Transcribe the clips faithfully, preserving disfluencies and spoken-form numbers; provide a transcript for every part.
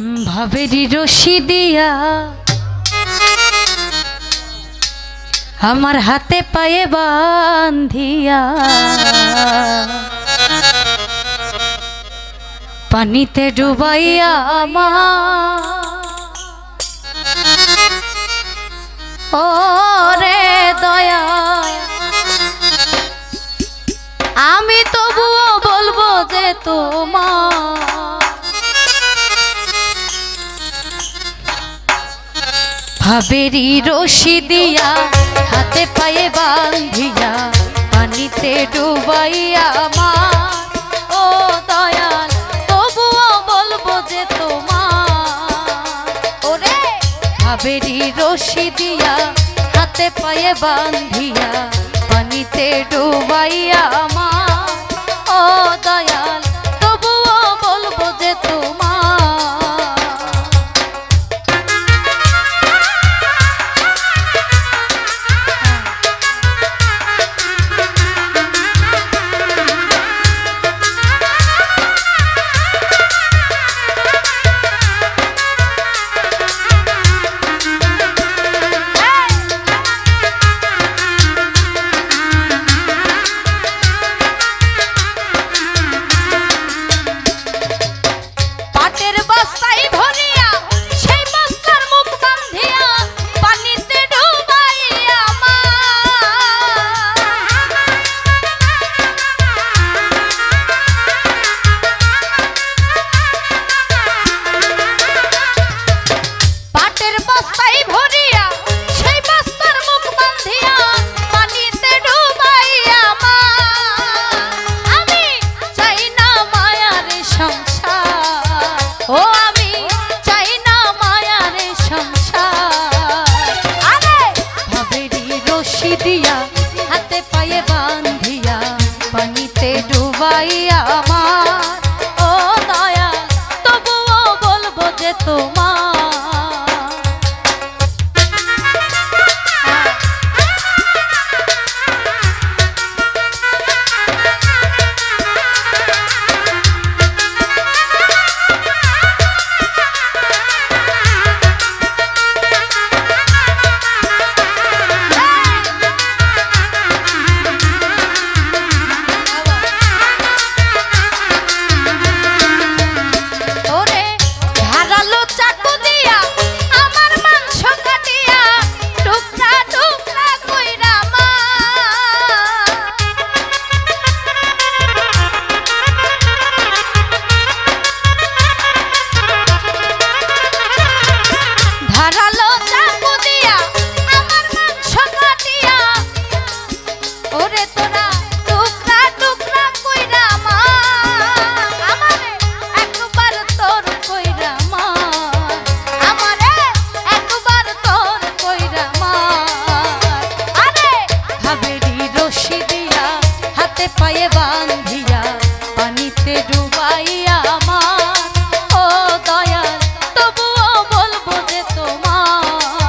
ভাবেরি রশি দিয়া আমার হাতে পায়ে বান্ধিয়া পানিতে ডুবাইয়া আমার ওরে দয়া আমি তবুও বলবো যে তোমার ভাবেরি রশি দিয়া হাতে পায়ে বান্ধিয়া পানিতে ডুবাইয়া আমার ও দয়াল তবুও বলবো যে তোমার ওরে ভাবেরি রশি দিয়া হাতে পায়ে বান্ধিয়া পানিতে ডুবাইয়া আমার ও দয়াল তবুও বলবো যে তোমার হাতে পায়ে বান্ধিয়া পানিতে ডুবাইয়া আমার ও দয়াল তবুও বলবো যে তোমার পায়ে বান্ধিয়া পানিতে ডুবাইয়া আমার ও দয়াল তবুও বলবো যে তোমার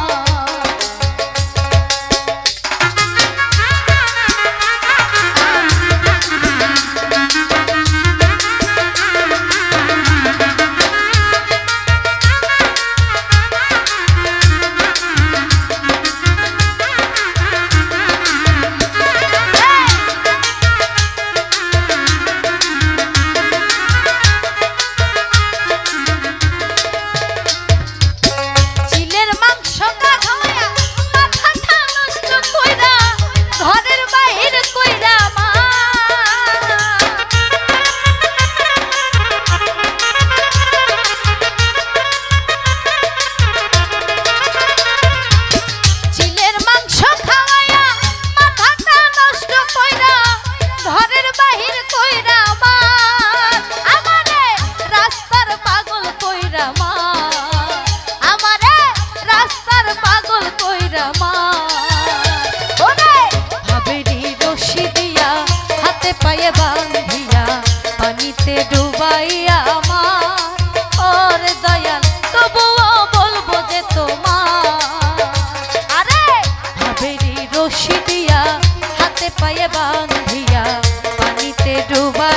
পায়ে বান্ধিয়া পানিতে ডুবাইয়া আমার ওরে দয়াল তবুও বলবো যে তোমার আরে ভাবেরি রশি দিয়া হাতে পায়ে বান্ধিয়া পানিতে ডুবা